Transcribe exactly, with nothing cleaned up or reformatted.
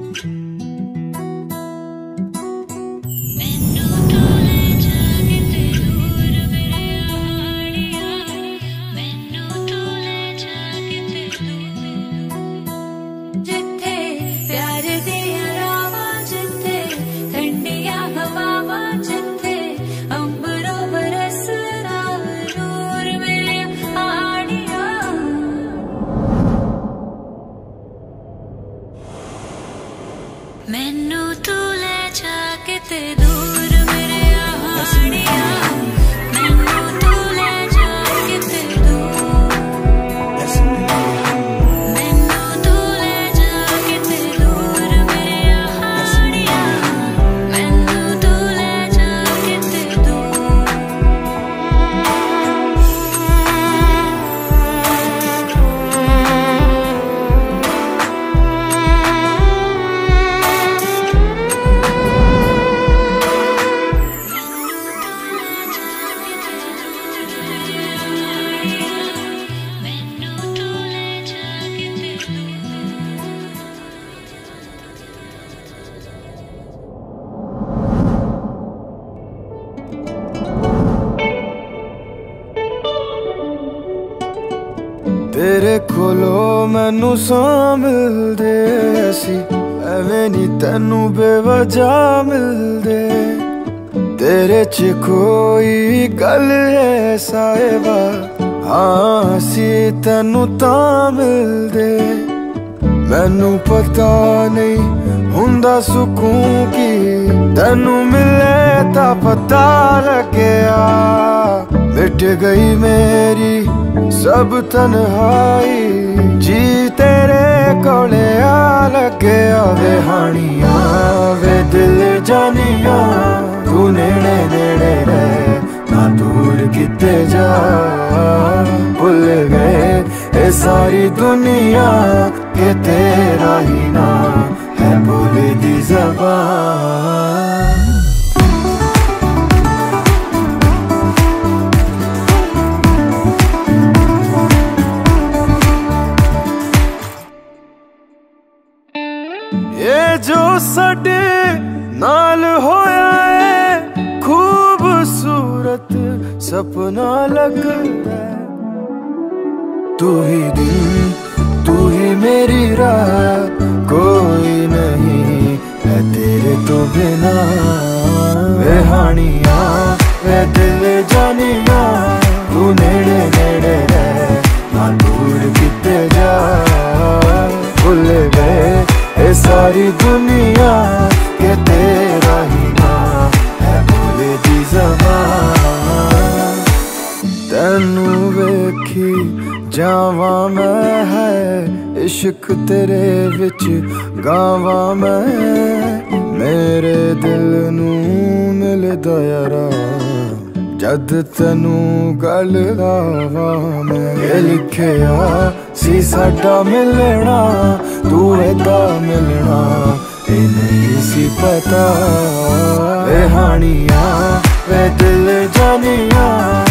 मैनू तू ले जा किते दूर मेरे हाड़िया, मैनू तू ले जा किते दूर, मैनू तू ले जा किते दूर मेरे हाड़िया, मैनू तू ले जा किते दूर। तेरे कोलो मैनू सौ मिलदे सी, एवें नी तैनू बेवजह मिलदे। तेरे च कोई गल है साहिबा, हाँ सी तैनू तां मिलदे। मैनू पता नहीं हुंदा सुकून की, तैनू मिले तां पता लग्या। मिट गई मेरी सब तन्हाई, जी तेरे कोले आ लग्या। वे हानिया वे दिल जानिया, तू नेड़े नेड़े रह ना दूर किते जा। भुल गए ये सारी दुनिया के तेरा ही ना है बोले दी ज़बान। ये जो साडे नाल होया है खूबसूरत सपना लगदा है। तू ही दिन तू ही मेरी राह, कोई नहीं है तेरे तो बिना। वे हानिया वे दिल जानिया, तू नेड़े नेड़े रह ना दूर किते जा। भुल गए ये सारी दुनिया के तेरा ही ना है बोले दी ज़बान। तैनू वेखी जावा मैं है इश्क तेरे विच गावा मैं। मेरे दिल नू मिलदा यारा जद तैनू गल लावा मैं। ये लिखिया सी साडा मिलना, तू एदा मिलना ये नहीं सी पता। वे हानिया वे दिल जानिया,